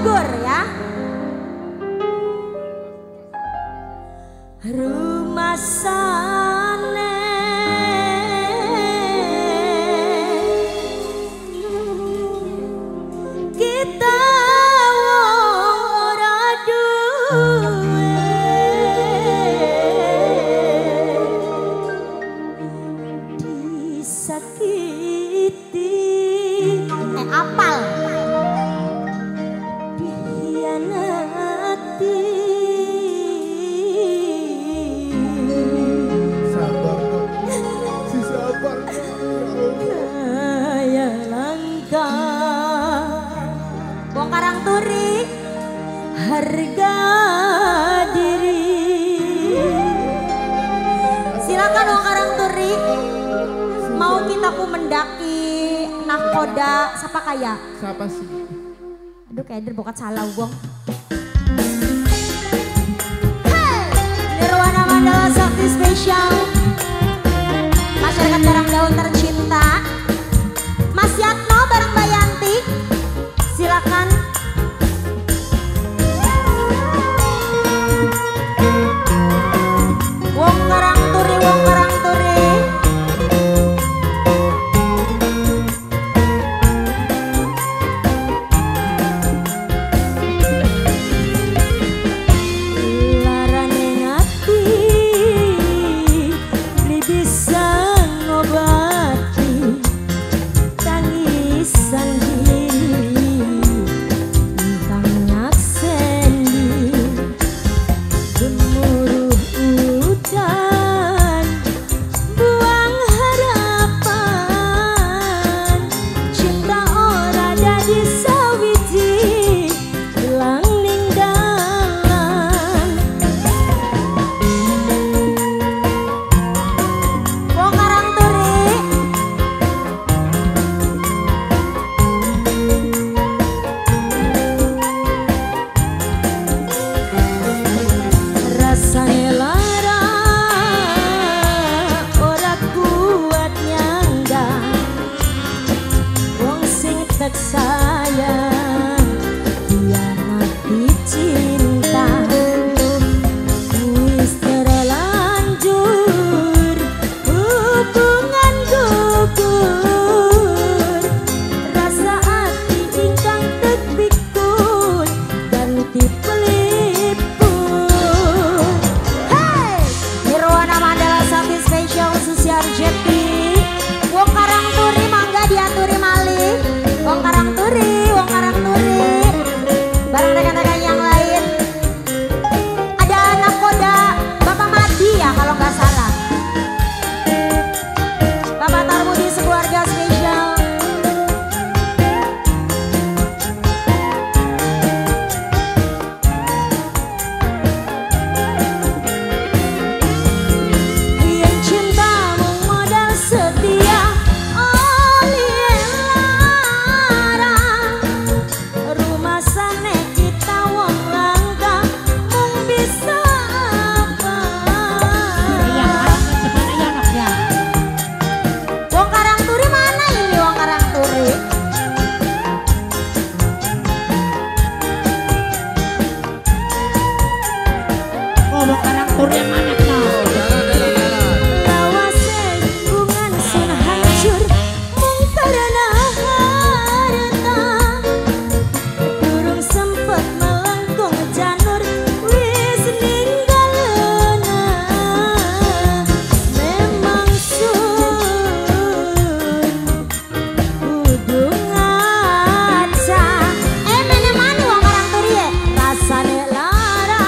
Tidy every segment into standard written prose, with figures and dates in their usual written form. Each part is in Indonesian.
gugur ya. Rumah sana kita ora duwe disakiti apal dihianati sabar dong si sabar kaya langka wong Karang Turi harga diri. Silakan wong Karang Turi, mau kita ku mendaki nahkoda siapa kaya? siapa sih? Aduh kayak bokat salah wong. Hey! Nirwana Mandala Sakti Spesial masyarakat Karang Daun tercinta Mas Yatno bareng Mbak Yanti. Silakan. Wong Karang Turi, wong Karang Turi. Larane ngati beli bisa ngobati tangisan diri tentang nyakseni gemuruh udan buang harapan cinta ora dadi sawiji hilang ning dalan. Wong Karang Turi rasane lara ora kuat nyandang wong sing tak sayang hianati cinta wis terlanjur hubungan gugur rasa ati ingkang terpikul ganti pelipur. Hey! Nirwana Mandala Sakti Spesial khusus Arjeti. Wong Karang Turi mangga diaturi malih. Wong Karang Turi, wong Karang Turi. Bareng rekan-rekan yang lain. Ada anak koda Bapak Madi ya kalau nggak salah. Bapak Tarmudi sekeluarga spesial. Yen cintamu modal setia oleh larang rumah sana kita wong langka mung bisa apa. Wong Karang Turi mana ini wong Karang Turi? Oh, mau Karang Turi yang mana kau? Lawase hubungan sun hancur mung karena harta durung sempet melengkung janur wis ninggalna memang sun kudu ngaca. Mana wong Karang Turi ya rasane lara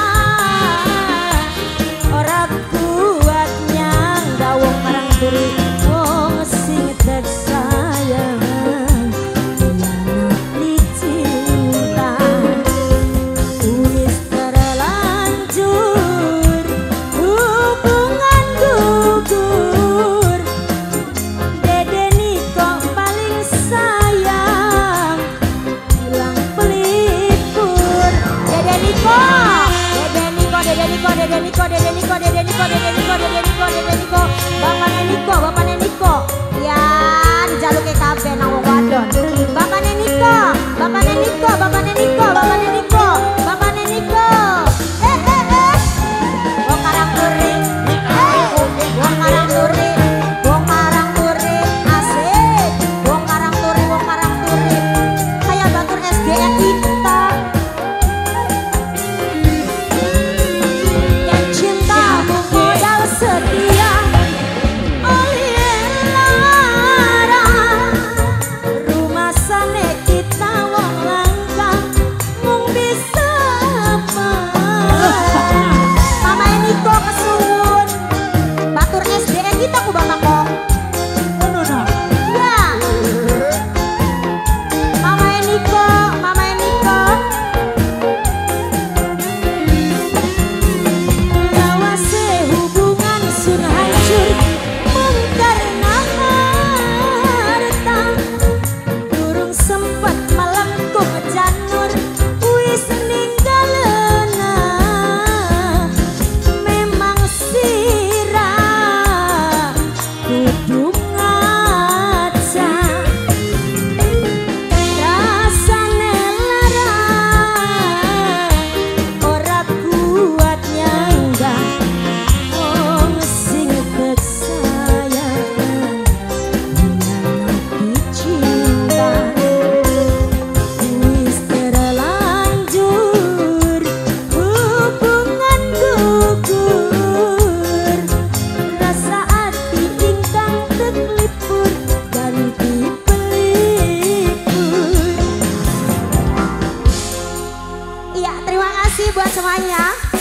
ora kuat nyangga wong Karang Turi wong sing tak sayang hianati cinta wis terlanjur hubungan gugur Dede Niko paling sayang hilang pelipur. Dede Niko, Dede Niko, Dede Niko, Dede Niko, Dede Niko, Dede Niko, Dede Niko, Dede Niko, Dede Niko, bapaknya Niko, bapaknya Niko, ya dijaluke kabeh nang wong wadon. Bapaknya Niko, bapaknya Niko, bapaknya Niko, bapaknya kasih buat semuanya.